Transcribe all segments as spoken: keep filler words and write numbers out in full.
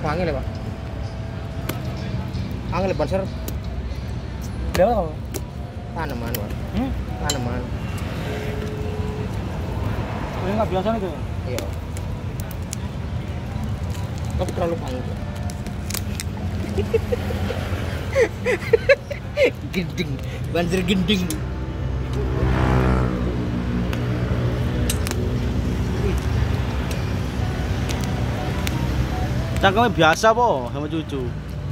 Wangi le, Pak. Angin le sponsor. Berapa kamu? Tanaman, Pak. Hmm? Tanaman. Ini nggak biasa nih tuh. Iya. Tapi terlalu panjang. Gending, banjir gending. Cangkemnya biasa po sama cucu.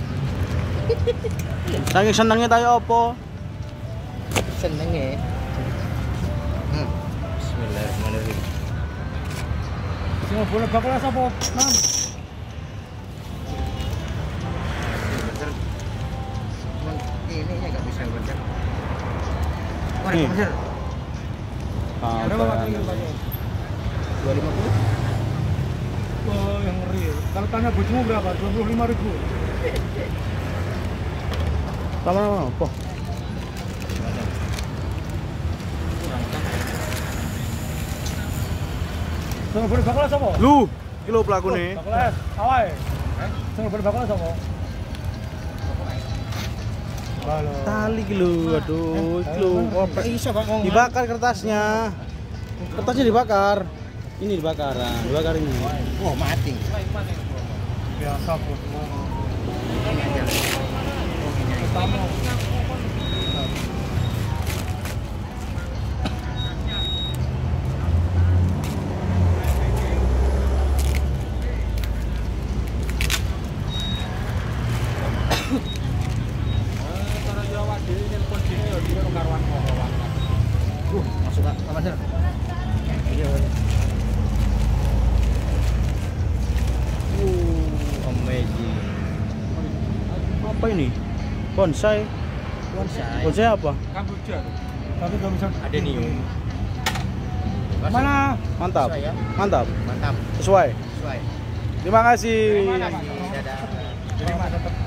Saking senengnya tayo apa? Seneng ya. Hmm. Bismillahirrahmanirrahim. Semua boleh bakal rasa apa? Nam. Ini nya nggak bisa bener. Mari Nih. bener. Berapa Pak tinggal Pak? dua ratus lima puluh. Oh, yang ngeri. Kalau tanya bojomu berapa? dua puluh lima ribu. Sama-sama apa? Semua boleh bakal rasa apa? Lu, kilo pelaku nih. Bakal es, awai. Semua boleh bakal rasa apa? Halo. Tali kilo, aduh, kilo. Pak iso Pak ngomong. Dibakar kertasnya. Kertasnya dibakar. Ini dibakar, nah, dibakar ini. Oh, mati. Biasa bos. Ini aja. Pertama. Uh, masuk Kak, Pak Mansur. Iya. Uh, amazing. Apa ini? Bonsai. Bonsai. Bonsai apa? Kamboja. Tapi nggak bisa. Ada nih. Mana? Mantap. Sesuai ya? Mantap. Mantap. Sesuai. Sesuai. Terima kasih. Terima kasih. Dadah. Dari mana tetap